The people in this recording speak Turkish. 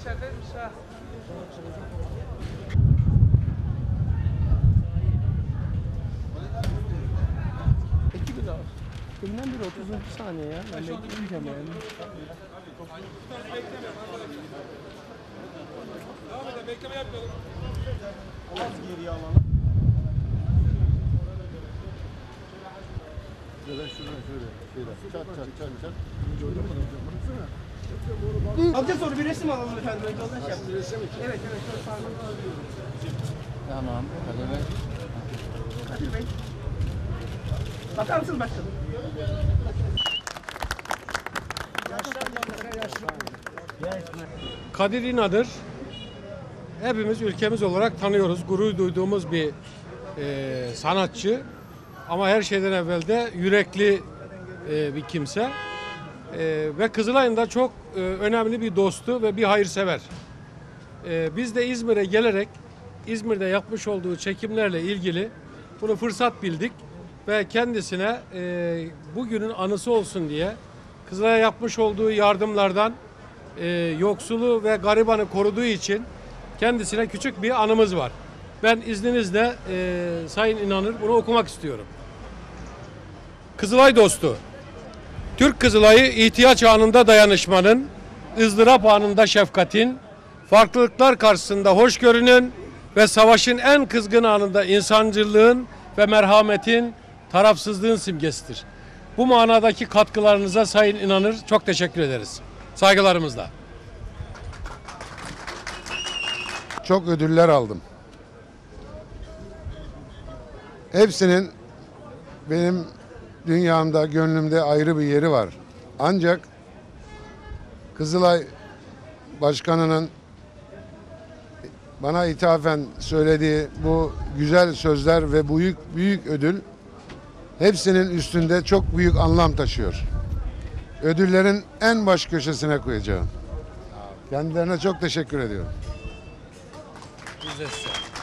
Peki bir daha. Kimden biri 30. saniye ya. Ben bekleyeceğim yani. Bekleme yapmayalım. Az geriye alalım. Şöyle şöyle. Çat. Amca soru bir resim alalım efendim. Önce Bir resim için. Evet. Şöyle parmağını alıyorum. Tamam. Kadir Bey. Kadir Bey. Bakar mısınız başkanım? Kadir İnanır hepimiz ülkemiz olarak tanıyoruz. Gurur duyduğumuz bir sanatçı. Ama her şeyden evvel de yürekli bir kimse. Ve Kızılay'ın da çok önemli bir dostu ve bir hayırsever. Biz de İzmir'e gelerek İzmir'de yapmış olduğu çekimlerle ilgili bunu fırsat bildik ve kendisine bugünün anısı olsun diye Kızılay'a yapmış olduğu yardımlardan yoksulu ve garibanı koruduğu için kendisine küçük bir anımız var. Ben izninizle Sayın İnanır bunu okumak istiyorum. Kızılay dostu. Türk Kızılay'ı ihtiyaç anında dayanışmanın, ızdırap anında şefkatin, farklılıklar karşısında hoşgörünün ve savaşın en kızgın anında insancılığın ve merhametin, tarafsızlığın simgesidir. Bu manadaki katkılarınıza Sayın İnanır çok teşekkür ederiz. Saygılarımızla. Çok ödüller aldım. Hepsinin benim dünyamda, gönlümde ayrı bir yeri var. Ancak Kızılay Başkanı'nın bana ithafen söylediği bu güzel sözler ve büyük ödül hepsinin üstünde çok büyük anlam taşıyor. Ödüllerin en baş köşesine koyacağım. Kendilerine çok teşekkür ediyorum. Biz de size.